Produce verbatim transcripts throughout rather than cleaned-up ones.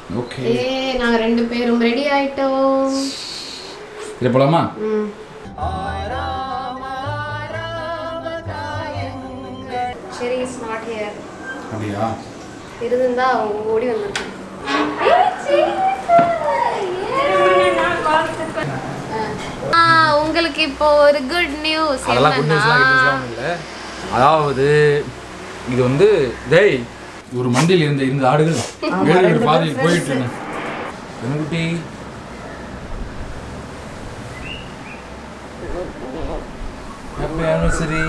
Okay ஏய் நாங்க ரெண்டு பேரும் ரெடி ஆயிட்டோம். இது போலாமா? ம். சரி இஸ் நாட் ஹியர். அப்படியா? இருந்தா ஓடி வந்திருக்கேன். ஆ உங்களுக்கு இப்போ ஒரு குட் நியூஸ். அதெல்லாம் குட் நியூஸ்லாம் நியூஸ்லாம் இல்ல. அதாவது இது வந்து டேய் ஒரு மண்டியில் இருந்த இருந்த ஆடுகள் வேறு ஒரு பாதையில் போயிட்டு இருந்தேன். குட்டி ஹாப்பி ஆனிவர்சரி.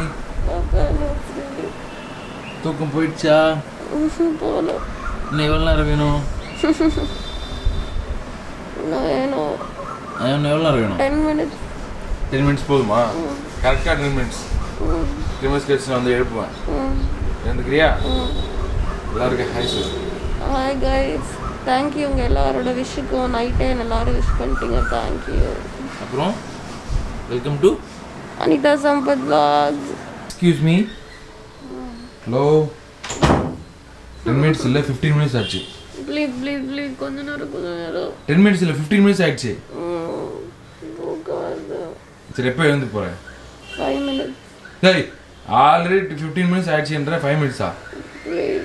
தூக்கம் போயிடுச்சா? போகல. இன்னும் எவ்வளோ நேரம் வேணும்? வேணும். இன்னும் எவ்வளோ நேரம் வேணும்? Ten minutes. டென் மினிட்ஸ் போதுமா? கரெக்டாக டென் மினிட்ஸ். டென் மினிட்ஸ் கழிச்சு நான் வந்து எழுப்புவேன். எழுந்துக்கிறியா? எல்லாருக்கும் hi sir. Hi guys, thank you. உங்கள் எல்லாரோட விஷுக்கும் நைட்டே எல்லாரும் விஷ் பண்ணிட்டீங்க. தேங்க்யூ. அப்புறம் welcome to Anitha Sampath vlogs. Excuse me. Hello. Ten minutes இல்லை ஃபிஃப்டீன் மினிட்ஸ் ஆச்சு. ப்ளீஸ் ப்ளீஸ் ப்ளீஸ் கொஞ்ச நேரம் கொஞ்ச நேரம். டென் மினிட்ஸ் இல்லை ஃபிஃப்டீன் மினிட்ஸ் ஆயிடுச்சு. தூக்கம். சரி எப்போ எழுந்து போகிறேன்? Five minutes. சரி ஆல்ரெடி ஃபிஃப்டீன் மினிட்ஸ் ஆயிடுச்சுன்ற ஃபைவ் மினிட்ஸா? ப்ளீஸ்.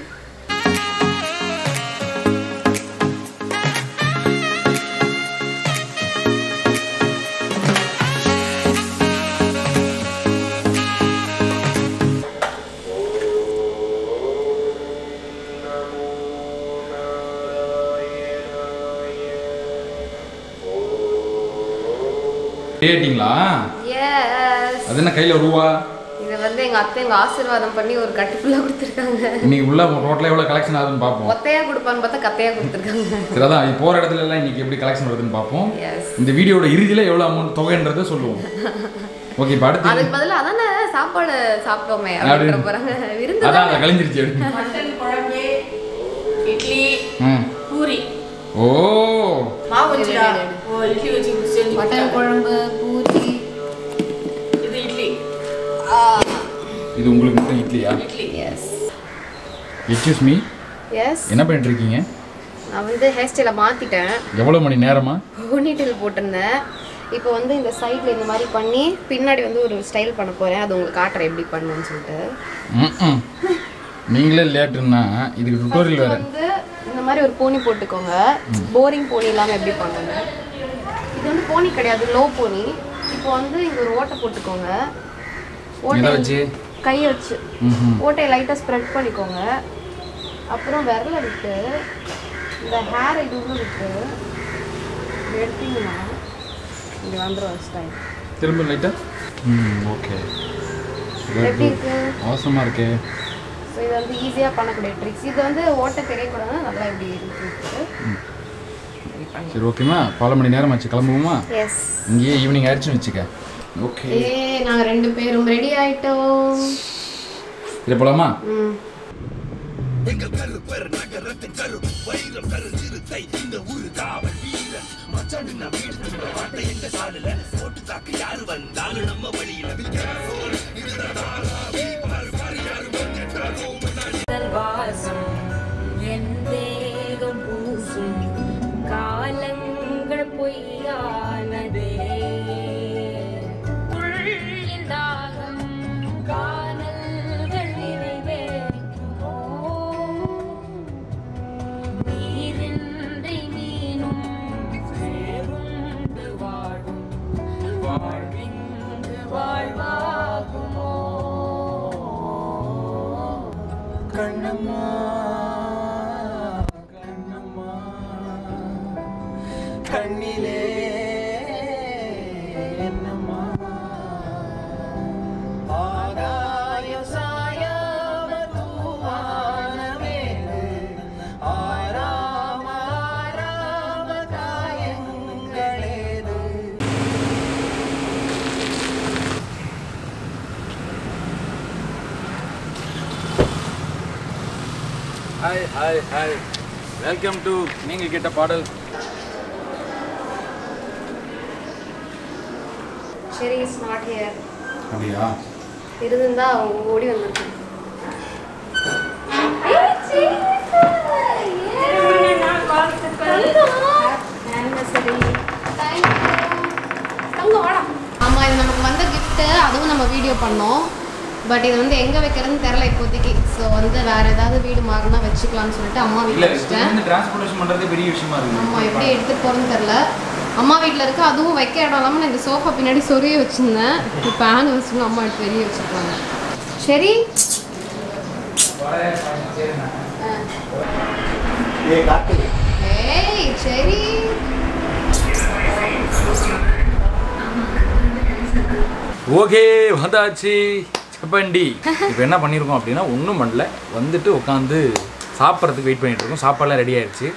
கேட்டிங்களா? எஸ். அது என்ன கையில் ரூவா? இது வந்து எங்க அத்தை எங்க ஆசீர்வாதம் பண்ணி ஒரு கட்டி ஃபுல்லா கொடுத்துருக்காங்க. இன்னைக்கு உள்ள ரோட்ல எவ்வளோ கலெக்ஷன் ஆகுதுன்னு பார்ப்போம். ஒத்தையா கொடுப்பான்னு பார்த்தா கத்தையா கொடுத்துருக்காங்க. சரி அதான் இது போகிற இடத்துல எல்லாம் இன்னைக்கு எப்படி கலெக்ஷன் வருதுன்னு பார்ப்போம். எஸ். இந்த வீடியோட இறுதியில் எவ்வளோ அமௌண்ட் தொகைன்றதை சொல்லுவோம். ஓகே இப்போ அடுத்து அதுக்கு பதிலா அதானே சாப்பாடு சாப்பிட்டோமே அப்படின்ற போறாங்க. விருந்து அதான் அதை கழிஞ்சிருச்சு. மட்டன் குழம்பு, இட்லி, ம் பூரி. ஓ மாவு வச்சுடா. ஓ இட்லி வச்சு செஞ்சு மட்டன் குழம்பு, பூரி. இது இட்லி. இது உங்களுக்கு மட்டும் இட்லியா? Idli. Yes. Excuse me. Yes. என்ன பண்ணிட்டு இருக்கீங்க? நான் வந்து ஹேர் ஸ்டைலை மாத்திட்டேன். எவ்வளோ மணி நேரமா? போனிடெயில் போட்டிருந்தேன். இப்போ வந்து இந்த சைடில் இந்த மாதிரி பண்ணி பின்னாடி வந்து ஒரு ஸ்டைல் பண்ண போகிறேன். அது உங்களுக்கு காட்டுறேன் எப்படி பண்ணுன்னு சொல்லிட்டு. ம் நீங்களே லேட்டுன்னா இதுக்கு டுட்டோரியல் வேறு. வந்து இந்த மாதிரி ஒரு போனி போட்டுக்கோங்க. போரிங் போனி இல்லாமல் எப்படி பண்ணுங்க. இது வந்து போனி கிடையாது, லோ போனி. இப்போ வந்து இங்கே ஒரு ஓட்டை போட்டுக்கோங்க. எதை வச்சு? கையை வச்சு ஓட்டையை லைட்டாக ஸ்ப்ரெட் பண்ணிக்கோங்க. அப்புறம் விரலை விட்டு இந்த ஹேர் இது உள்ள விட்டு எடுத்தீங்கன்னா இங்கே வந்துடும் ஸ்டைல். திரும்ப லைட்டா. ம் ஓகே எப்படி இருக்கு? அவசரமாக இருக்கே. ஸோ இது வந்து ஈஸியாக பண்ணக்கூடிய ட்ரிக்ஸ். இது வந்து ஓட்டை தெரியக்கூடாதுன்னா நல்லா இப்படி இருக்கு. சரி ஓகேம்மா, பல மணி நேரம் ஆச்சு, கிளம்புவோமா? எஸ். இங்கேயே ஈவினிங் ஆயிடுச்சுன்னு வச்சுக்க. ஓகே ஏய் நாங்கள் ரெண்டு பேரும் ரெடி ஆயிட்டோம். இது போலாமா? ம். எங்கள் கருப்பர் நகரத்தின் கரு வைரம் கரு சிறுத்தை இந்த ஊரு காவல் வீரன் மச்சான் நான் வீடு திரும்ப வாட்டை எங்க சாடுல போட்டு தாக்கு யாரு வந்தாலும் நம்ம வழியில வாசம் என் தேகம் பூசும் காலங்கள் பொய்யானதே உள்ளின் தாகம் காணல்கள் நிறைவேற்றுமோ நீரின்றி மீனும் சேருண்டு வாழும் வாழ்விங்கு வாழ்வாகுமோ கண்ணம்மா கண்ணம்மா கண்ணிலே என்னம்மா ஆகாயம் சாயாம தூவான மேடு ஆராம ஆராம காயங்களேது. Hi hi hi, welcome to நீங்கள் கேட்ட பாடல். சரி இஸ் நாட் ஹியர். அப்படியா? இருந்தா ஓடி வந்திருக்கேன். நான் கால் வீடியோ பண்ணோம். பட் இது வந்து எங்கே வைக்கிறதுன்னு தெரில இப்போதைக்கு. ஸோ வந்து வேறு ஏதாவது வீடு மாறினா வச்சுக்கலாம்னு சொல்லிட்டு அம்மா வீட்டில் வச்சுட்டேன். டிரான்ஸ்போர்ட்டேஷன் பண்ணுறது பெரிய விஷயமா இருக்குது. ஆமாம், எப்படி எடுத்துகிட்டு போகிறேன்னு தெரில. அம்மா வீட்டில் இருக்குது, அதுவும் வைக்க இடம் இல்லாமல் நான் இந்த சோஃபா பின்னாடி சொருகி வச்சுருந்தேன். இப்போ ஆனிவர்சரின்னு அம்மா எடுத்து வெளியே வச்சுருக்காங்க. சரி ஏய் சரி ஓகே வந்தாச்சு செப்பண்டி. இப்போ என்ன பண்ணியிருக்கோம் அப்படின்னா ஒன்றும் பண்ணல, வந்துட்டு உட்காந்து சாப்பிட்றதுக்கு வெயிட் பண்ணிட்டு இருக்கோம். சாப்பாடுலாம் ரெடி ஆயிடுச்சு.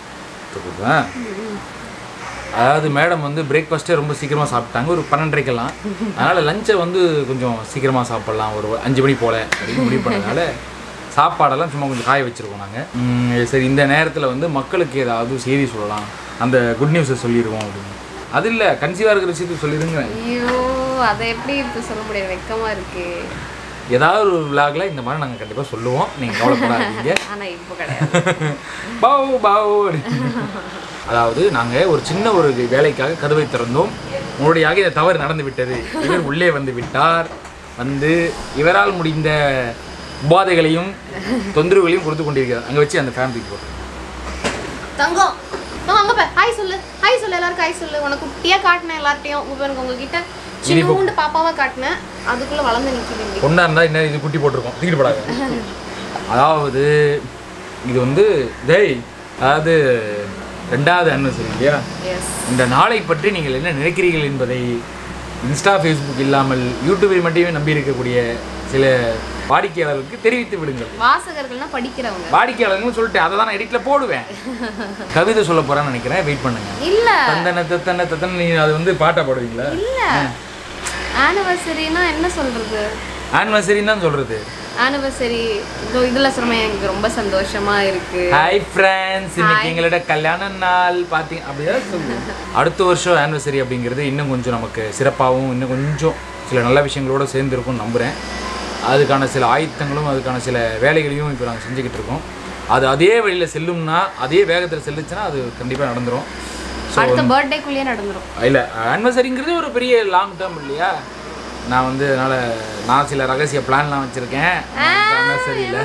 அதாவது மேடம் வந்து பிரேக்ஃபாஸ்ட்டே ரொம்ப சீக்கிரமாக சாப்பிட்டாங்க, ஒரு பன்னெண்டரைக்கெல்லாம். அதனால் லஞ்சை வந்து கொஞ்சம் சீக்கிரமாக சாப்பிட்லாம், ஒரு அஞ்சு மணி போல் அப்படின்னு முடிவு பண்ணதுனால சாப்பாடெல்லாம் சும்மா கொஞ்சம் காய வச்சுருக்கோம் நாங்கள். சரி இந்த நேரத்தில் வந்து மக்களுக்கு ஏதாவது செய்தி சொல்லலாம், அந்த குட் நியூஸை சொல்லிடுவோம் அப்படின்னு. அது இல்லை, கன்சீவாக இருக்கிற விஷயத்துக்கு சொல்லிடுங்க. ஐயோ அதை எப்படி இப்போ சொல்ல முடியாது, வெக்கமாக இருக்கு. ஏதாவது ஒரு விளாகில் இந்த மாதிரி நாங்கள் கண்டிப்பாக சொல்லுவோம், நீங்கள் கவலைப்படாதீங்க. ஆனால் இப்போ கிடையாது. பாவ் பாவ். அதாவது நாங்கள் ஒரு சின்ன ஒரு வேலைக்காக கதவை திறந்தோம். உங்களுடையாக இந்த தவறு நடந்து விட்டது. இவர் உள்ளே வந்து விட்டார். வந்து இவரால் முடிந்த உபாதைகளையும் தொந்தரவுகளையும் கொடுத்து கொண்டிருக்கிறார். அங்கே வச்சு அந்த ஃபேமிலிக்கு போட்டு தங்கம் அங்கே போய் ஹாய் சொல்லு, ஹாய் சொல்லு, எல்லாருக்கும் ஹாய் சொல்லு. உனக்கு குட்டியாக காட்டினேன் எல்லார்ட்டையும். உங்களுக்கு உங்ககிட்ட சின்ன பாப்பாவை காட்டினேன், அதுக்குள்ளே வளர்ந்து நிற்கிறீங்க. பொண்ணா இருந்தால் என்ன இது குட்டி போட்டிருக்கோம், தூக்கிட்டு போடாது. அதாவது இது வந்து டேய், அதாவது ரெண்டாவது ஆனிவர்சரி இல்லையா? இந்த நாளை பற்றி நீங்கள் என்ன நினைக்கிறீர்கள் என்பதை இன்ஸ்டா ஃபேஸ்புக் இல்லாமல் யூடியூபை மட்டுமே நம்பி இருக்கக்கூடிய சில வாடிக்கையாளர்களுக்கு தெரிவித்து விடுங்கள். வாசகர்கள்னா படிக்கிறவங்க. வாடிக்கையாளர்கள் சொல்லிட்டு அதை தான் நான் எடிட்ல போடுவேன். கவிதை சொல்ல போறேன்னு நினைக்கிறேன், வெயிட் பண்ணுங்க. இல்ல தந்தன தத்தன தத்தன நீ அது வந்து பாட்டா பாடுவீங்களா? இல்ல, ஆனிவர்சரினா என்ன சொல்றது? ஆனிவர்சரின்னு தான் சொல்றது. ஆனிவர்சரி இதுல சொல்றேன், எனக்கு ரொம்ப சந்தோஷமா இருக்கு. ஹாய் ஃப்ரெண்ட்ஸ், இன்னைக்கு எங்களோட கல்யாண நாள் பாத்தீங்க அப்படியே சொல்லுங்க. அடுத்த வருஷம் ஆனிவர்சரி அப்படிங்கிறது இன்னும் கொஞ்சம் நமக்கு சிறப்பாகவும் இன்னும் கொஞ்சம் சில நல்ல விஷயங்களோட சேர்ந்து இருக்கும்னு நம்புகிறேன். அதுக்கான சில ஆயத்தங்களும் அதுக்கான சில வேலைகளையும் இப்போ நாங்கள் செஞ்சுக்கிட்டு இருக்கோம். அது அதே வழியில் செல்லும்னா, அதே வேகத்தில் செல்லுச்சுன்னா அது கண்டிப்பாக நடந்துடும். அடுத்த பர்த்டேக்குள்ளேயே நடந்துடும். இல்லை, ஆனிவர்சரிங்கிறது ஒரு பெரிய லாங் டேர்ம் இல்லையா? நான் வந்து அதனால் நான் சில ரகசிய பிளான்லாம் வச்சுருக்கேன் ஆனிவர்சரியில்.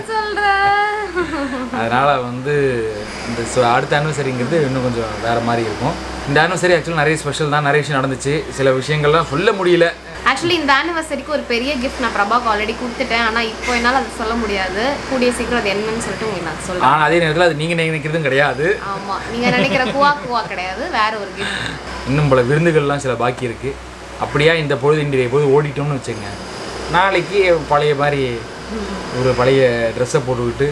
அதனால் வந்து இந்த அடுத்த ஆனிவர்சரிங்கிறது இன்னும் கொஞ்சம் வேறு மாதிரி இருக்கும். இந்த ஆனிவர்சரி ஆக்சுவலாக நிறைய ஸ்பெஷல் தான், நிறைய விஷயம் நடந்துச்சு. சில விஷயங்கள்லாம் சொல்ல முடியல. ஆக்சுவலி இந்த ஆனிவர்சரிக்கு ஒரு பெரிய கிஃப்ட் நான் பிரபாக்கு ஆல்ரெடி கொடுத்துட்டேன். ஆனால் இப்போ என்னால் அதை சொல்ல முடியாது. கூடிய சீக்கிரம் அது என்னன்னு சொல்லிட்டு உங்களுக்கு நான் சொல்லுவேன். ஆனால் அதே நேரத்தில் அது நீங்கள் நினைக்கிறதும் கிடையாது. ஆமாம், நீங்கள் நினைக்கிற குவா குவா கிடையாது, வேற ஒரு கிஃப்ட். இன்னும் பல விருந்துகள்லாம் சில பாக்கி இருக்குது. அப்படியா இந்த பொழுது இன்றைய பொழுது ஓடிட்டோம்னு வச்சுங்க, நாளைக்கு பழைய மாதிரி ஒரு பழைய ட்ரெஸ்ஸை போட்டுக்கிட்டு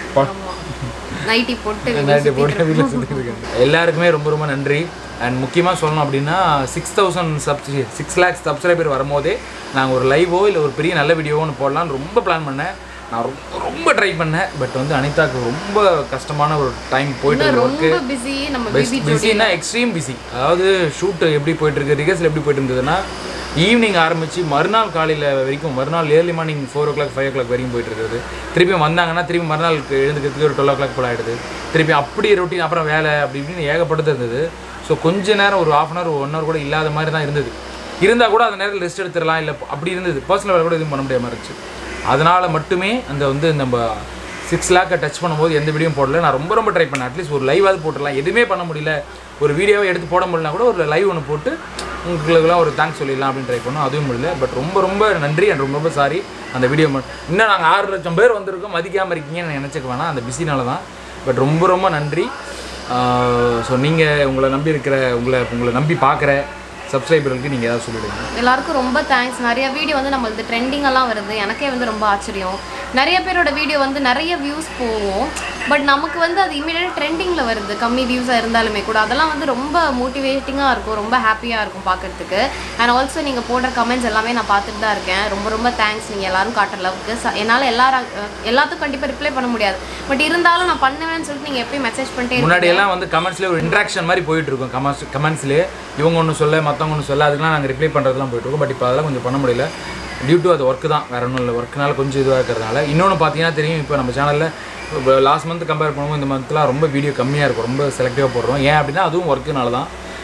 நைட்டி போட்டு நைட்டி போட்டு வீட்டில் சுற்றிருக்கேன். எல்லாருக்குமே ரொம்ப ரொம்ப நன்றி. அண்ட் முக்கியமாக சொல்லணும் அப்படின்னா six thousand subs six lakhs subscriber வரும்போதே நாங்கள் ஒரு லைவோ இல்லை ஒரு பெரிய நல்ல வீடியோவோ ஒன்று போடலான்னு ரொம்ப பிளான் பண்ணேன். நான் ரொம்ப ரொம்ப ட்ரை பண்ணேன். பட் வந்து அனிதாக்கு ரொம்ப கஷ்டமான ஒரு டைம் போயிட்டு ஒர்க்கு பிஸின்னா எக்ஸ்ட்ரீம் பிஸி. அதாவது ஷூட்டு எப்படி போயிட்டுருக்கு, ரிஹர்சல் எப்படி போயிட்டு இருந்ததுன்னா ஈவினிங் ஆரம்பித்து மறுநாள் காலையில் வரைக்கும், மறுநாள் early morning four o'clock five o'clock வரைக்கும் போயிட்டு இருக்குது. திருப்பி வந்தாங்கன்னா திருப்பி மறுநாளுக்கு எழுந்துக்கிறதுக்கு ஒரு டுவெல் ஓ கிளாக் போல் ஆகிடுது. திருப்பி அப்படி ரொட்டீன், அப்புறம் வேலை அப்படி இப்படின்னு ஏகப்பட்டது இருந்தது. ஸோ கொஞ்ச நேரம் ஒரு half an hour one hour கூட இல்லாத மாதிரி தான் இருந்தது. இருந்தால் கூட அந்த நேரத்தில் ரெஸ்ட் எடுத்துடலாம், இல்லை அப்படி இருந்தது. பர்சனல் வேலை கூட எதுவும் பண்ண முடியாமல் இருந்துச்சு. அதனால் மட்டுமே அந்த வந்து நம்ம சிக்ஸ் லேக்கை டச் பண்ணும்போது எந்த வீடியோவும் போடல. நான் ரொம்ப ரொம்ப ட்ரை பண்ணேன். அட்லீஸ்ட் ஒரு லைவாவது போட்டுடலாம். எதுவுமே பண்ண முடியல, ஒரு வீடியோவை எடுத்து போட முடியலனா கூட ஒரு லைவ் ஒன்று போட்டு உங்களுக்குலாம் ஒரு தேங்க்ஸ் சொல்லிடலாம் அப்படின்னு ட்ரை பண்ணோம். அதுவும் முடியல. பட் ரொம்ப ரொம்ப நன்றி அண்ட் ரொம்ப ரொம்ப சாரி. அந்த வீடியோ இன்னும் நாங்கள் ஆறு லட்சம் பேர் வந்திருக்கோம், மதிக்காமல் இருக்கீங்கன்னு நினச்சிக்க வேணாம், அந்த பிஸினால தான். பட் ரொம்ப ரொம்ப நன்றி. ஸோ நீங்கள் உங்களை நம்பி இருக்கிற உங்களை உங்களை நம்பி பார்க்குற சப்ஸ்கிரைபர்களுக்கு நீங்கள் ஏதாவது சொல்லிவிடுங்க. எல்லாருக்கும் ரொம்ப தேங்க்ஸ். நிறைய வீடியோ வந்து நம்மளுக்கு ட்ரெண்டிங்கெல்லாம் வருது. எனக்கே வந்து ரொம்ப ஆச்சரியம். நிறைய பேரோட வீடியோ வந்து நிறைய வியூஸ் போகும், பட் நமக்கு வந்து அது இமீடியட்டாக ட்ரெண்டிங்கில் வருது, கம்மி வியூஸாக இருந்தாலுமே கூட. அதெல்லாம் வந்து ரொம்ப மோட்டிவேட்டிங்காக இருக்கும், ரொம்ப ஹாப்பியாக இருக்கும் பார்க்குறதுக்கு. அண்ட் ஆல்சோ நீங்கள் போடுற கமெண்ட்ஸ் எல்லாமே நான் பார்த்துட்டு தான் இருக்கேன். ரொம்ப ரொம்ப தேங்க்ஸ். நீங்கள் எல்லோரும் காட்டுற லவ்க்கு என்னால் எல்லாரும் எல்லாத்துக்கும் கண்டிப்பாக ரிப்ளை பண்ண முடியாது, பட் இருந்தாலும் நான் பண்ணுவேன்னு சொல்லிட்டு நீங்கள் எப்பயும் மெசேஜ் பண்ணிட்டே முன்னாடி எல்லாம் வந்து கமெண்ட்ஸ்லேயே ஒரு இன்ட்ராக்ஷன் மாதிரி போயிட்டு இருக்கும். கமெண்ட்ஸ் கமெண்ட்ஸ்லேயே இவங்க ஒன்று சொல்ல மற்றவங்க ஒன்று சொல்ல, அதுக்கெலாம் நாங்கள் ரிப்ளை பண்ணுறதுலாம் போயிட்டுருக்கோம். பட் இப்போ அதெல்லாம் கொஞ்சம் பண்ண முடியல, டியூ டு அது ஒர்க்கு தான், வேறு ஒன்றும் இல்லை. ஒர்க்குனால கொஞ்சம் இதுவாக இருக்கிறதுனால. இன்னொன்று பார்த்தீங்கன்னா தெரியும், இப்போ நம்ம சேனலில் இப்போ லாஸ்ட் மந்த் கம்பேர் பண்ணும்போது இந்த மந்த்லாம் ரொம்ப வீடியோ கம்மியாக இருக்கும், ரொம்ப செலக்டிவாக போடுறோம். ஏன் அப்படின்னா அதுவும் ஒர்க்குனால தான்.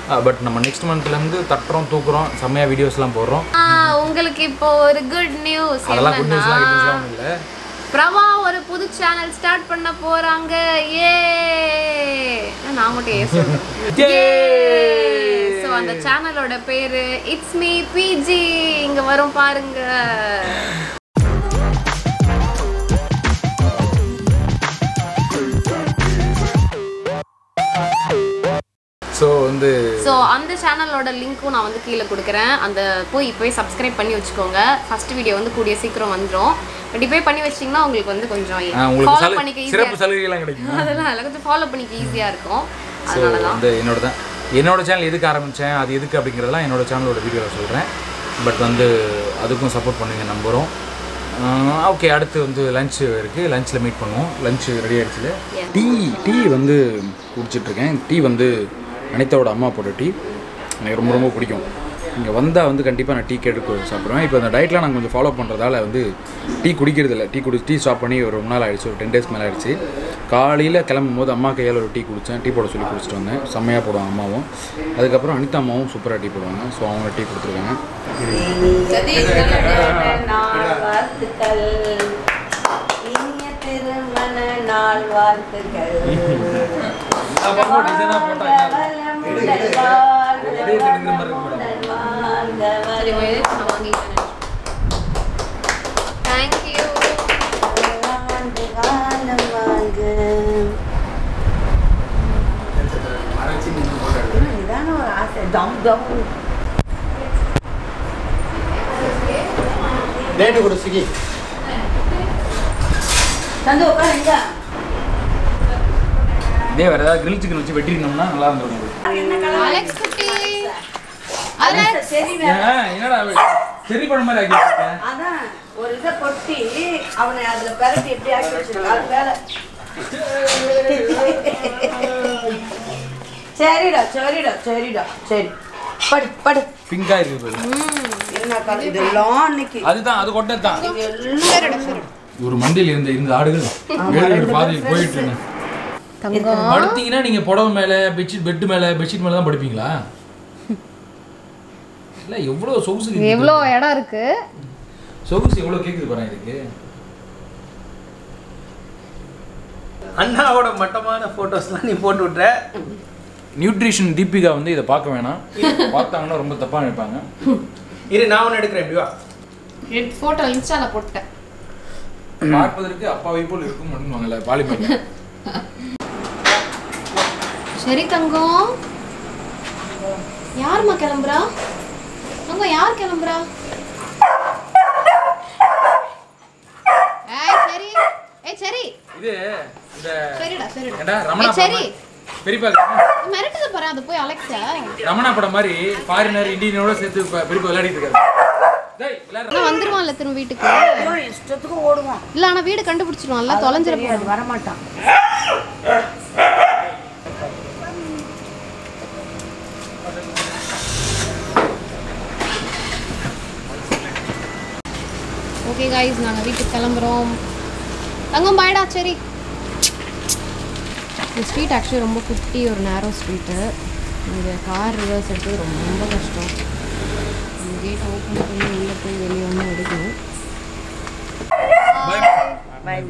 பட் நம்ம நெக்ஸ்ட் மந்த்லேருந்து தட்டுறோம் தூக்குறோம் செம்மையாக வீடியோஸ்லாம் போடுறோம். உங்களுக்கு இப்போ ஒரு குட் நியூஸ். அதெல்லாம் குட் நியூஸ்லாம் குட் நியூஸ்லாம் ஒன்றும் இல்லை. பிரபா ஒரு புது சேனல் ஸ்டார்ட் பண்ண போறாங்க. ஏ நான் மட்டும் ஏ சொல்றேன். சோ அந்த சேனலோட பேரு இட்ஸ் மீ பிஜி. இங்க வரும் பாருங்க. ஸோ வந்து ஸோ அந்த சேனலோட லிங்க்கும் நான் வந்து கீழே கொடுக்குறேன். அந்த போய் போய் சப்ஸ்கிரைப் பண்ணி வச்சுக்கோங்க. ஃபர்ஸ்ட் வீடியோ வந்து கூடிய சீக்கிரம் வந்துடும். பட் இப்போ பண்ணி வச்சிட்டிங்கன்னா உங்களுக்கு வந்து கொஞ்சம் ஃபாலோ பண்ணிக்க சிறப்பு சலுகைலாம் கிடைக்கும். அதெல்லாம் இல்லை, கொஞ்சம் ஃபாலோ பண்ணிக்க ஈஸியாக இருக்கும். அதனால தான் வந்து என்னோட தான் என்னோட சேனல் எதுக்கு ஆரம்பித்தேன் அது எதுக்கு அப்படிங்கிறதெல்லாம் என்னோட சேனலோட வீடியோவில் சொல்கிறேன். பட் வந்து அதுக்கும் சப்போர்ட் பண்ணுங்க நம்புகிறோம். ஓகே, அடுத்து வந்து லஞ்சு இருக்குது. லஞ்சில் மீட் பண்ணுவோம். லஞ்சு ரெடி ஆகிடுச்சு. டீ டீ வந்து குடிச்சிட்ருக்கேன். டீ வந்து அனிதாவோட அம்மா போட்ட டீ எனக்கு ரொம்ப ரொம்ப பிடிக்கும். இங்கே வந்தால் வந்து கண்டிப்பாக நான் டீ கேட்டு சாப்பிடுவேன். இப்போ அந்த டயட்லாம் நான் கொஞ்சம் ஃபாலோ பண்ணுறதால வந்து டீ குடிக்கிறது இல்லை. டீ குடி டீ ஸ்டாப் பண்ணி ஒரு ரொம்ப நாள் ஆகிடுச்சு, ஒரு டென் டேஸ் மேலே ஆகிடுச்சு. காலையில் கிளம்பும் போது அம்மா கையால் ஒரு டீ குடித்தேன். டீ போட சொல்லி குடிச்சிட்டு வந்தேன். செம்மையாக போடுவாங்க அம்மாவும். அதுக்கப்புறம் அனிதா அம்மாவும் சூப்பராக டீ போடுவாங்க. ஸோ அவங்க டீ கொடுத்துருக்காங்க. நாள் வாழ்த்துக்கள். டேட்டு கூட சிக்கி தந்து உட்காருங்க. இதே வேறு ஏதாவது கிரில் சிக்கன் வச்சு வெட்டிருந்தோம்னா நல்லா இருந்துடும். அலெக்ஸ் குட்டி என்னடா சரி பண்ண மாதிரி ஆக்கிட்டேன். அதான் ஒரு இதை கொட்டி அவனை அதுல பரட்டி எப்படி ஆக்கி வச்சிருக்கா அது வேலை. சரிடா சரிடா சரிடா சரி படு படு. பிங்கா இருக்கு என்ன கலர் இதெல்லாம் அன்னைக்கு அதுதான் அது கொட்டது தான். ஒரு மண்டியில் இருந்த இருந்த ஆடுகள் வேறு பாதையில் போயிட்டு இருந்தேன். படுத்தீங்கன்னா நீங்க புடவை மேல பெட்ஷீட் பெட் மேல பெட்ஷீட் மேல தான் படுப்பீங்களா? இல்ல எவ்வளவு சொகுசு எவ்வளவு இடம் இருக்கு. சொகுசு எவ்வளவு கேக்குது பாருங்க இதுக்கு. அண்ணாவோட மட்டமான போட்டோஸ்லாம் நீ போட்டு விட்ற. நியூட்ரிஷன் தீபிகா வந்து இதை பார்க்க வேணாம். பார்த்தாங்கன்னா ரொம்ப தப்பா நினைப்பாங்க. இரு நான் ஒன்று எடுக்கிறேன். இப்படி வா. போட்டோ இன்ஸ்டால போட்டேன். பார்ப்பதற்கு அப்பாவை போல் இருக்கும் பண்ணுவாங்கல்ல பாலிமர். சரி தங்கம், யாருமா கிளம்புறா? தங்கம் யார் கிளம்புறா? ஏய் சரி ஏய் சரி இது இந்த சரிடா சரிடா ஏண்டா ரமணா சரி பெரியப்பா மிரட்டுது பாரு. அது போய் அலெக்ஸா ரமணா படம் மாதிரி ஃபாரினர் இந்தியனோட சேர்த்து பெரியப்பா விளையாடிட்டு இருக்காரு. டேய் விளையாடுற வந்துருவான்ல திரும்ப வீட்டுக்கு. இஷ்டத்துக்கு ஓடுவான். இல்ல ஆனா வீடு கண்டுபிடிச்சிருவான்ல, தொலைஞ்சிர போறான், வர மாட்டான். ஓகே गाइस, நாங்க வீட்டுக்கு கிளம்புறோம். தங்கம் பாய்டா. சரி, இந்த ஸ்ட்ரீட் ஆக்சுவலி ரொம்ப குட்டி, ஒரு நேரோ ஸ்ட்ரீட்டு. இங்கே கார் ரிவர்ஸ் எடுத்து ரொம்ப கஷ்டம். இந்த கேட் ஓப்பன் பண்ணி உள்ளே போய் வெளியே ஒன்று எடுக்கணும். பாய்.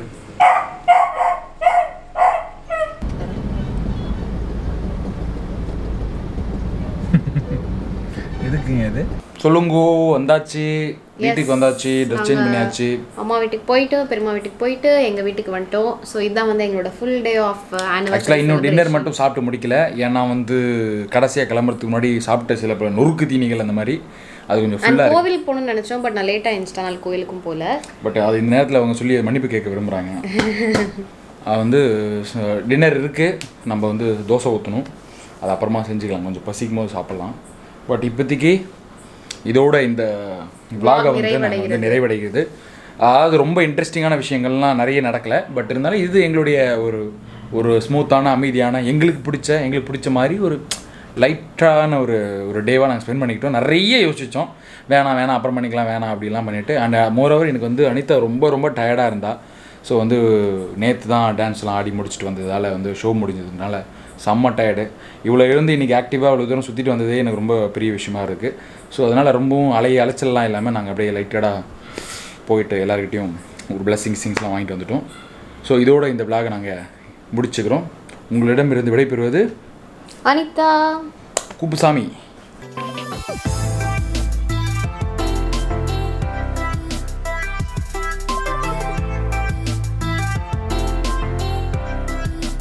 எதுக்குங்க இது சொல்லுங்க. வந்தாச்சு, வீட்டுக்கு வந்தாச்சு, ட்ரெஸ் சேஞ்ச் பண்ணியாச்சு. அம்மா வீட்டுக்கு போயிட்டு பெரியம்மா வீட்டுக்கு போயிட்டு எங்கள் வீட்டுக்கு வந்துட்டோம். ஸோ இதுதான் வந்து எங்களோட ஃபுல் டே ஆஃப் ஆனிவர்சரி. ஆக்சுவலாக இன்னும் டின்னர் மட்டும் சாப்பிட்டு முடிக்கல. ஏன்னா வந்து கடைசியாக கிளம்புறதுக்கு முன்னாடி சாப்பிட்ட சில பல நொறுக்கு தீனிகள் அந்த மாதிரி அது கொஞ்சம் ஃபுல்லாக கோவிலுக்கு போகணும்னு நினச்சோம். பட் நான் லேட்டாக இருந்துச்சு, நாள் கோவிலுக்கும் போகல. பட் அது இந்த நேரத்தில் அவங்க சொல்லி மன்னிப்பு கேட்க விரும்புகிறாங்க. அது வந்து டின்னர் இருக்குது, நம்ம வந்து தோசை ஊற்றணும், அது அப்புறமா செஞ்சுக்கலாம், கொஞ்சம் பசிக்கும் போது சாப்பிட்லாம். பட் இப்போதைக்கு இதோட இந்த விலாகை வந்து நாங்கள் வந்து நிறைவடைகிறது. அதாவது ரொம்ப இன்ட்ரெஸ்டிங்கான விஷயங்கள்லாம் நிறைய நடக்கலை. பட் இருந்தாலும் இது எங்களுடைய ஒரு ஒரு ஸ்மூத்தான அமைதியான எங்களுக்கு பிடிச்ச எங்களுக்கு பிடிச்ச மாதிரி ஒரு லைட்டான ஒரு ஒரு டேவாக நாங்கள் ஸ்பெண்ட் பண்ணிக்கிட்டோம். நிறைய யோசித்தோம், வேணாம் வேணாம் அப்புறம் பண்ணிக்கலாம் வேணாம் அப்படிலாம் பண்ணிவிட்டு. அண்ட் மோரோவர் எனக்கு வந்து அனிதா ரொம்ப ரொம்ப டயர்டாக இருந்தா. ஸோ வந்து நேற்று தான் டான்ஸ்லாம் ஆடி முடிச்சுட்டு வந்ததால் வந்து ஷோ முடிஞ்சதுனால செம்ம டயர்டு. இவ்வளோ எழுந்து இன்றைக்கி ஆக்டிவாக அவ்வளோ தூரம் சுற்றிட்டு வந்ததே எனக்கு ரொம்ப பெரிய விஷயமா இருக்குது. ஸோ அதனால் ரொம்பவும் அலை அலைச்சல்லாம் இல்லாமல் நாங்கள் அப்படியே லைட்டடாக போயிட்டு எல்லாருக்கிட்டையும் ஒரு பிளஸ்ஸிங் சிங்ஸ்லாம் வாங்கிட்டு வந்துட்டோம். ஸோ இதோட இந்த விளாகை நாங்கள் முடிச்சுக்கிறோம். உங்களிடமிருந்து விடைபெறுவது அனிதா குப்புசாமி.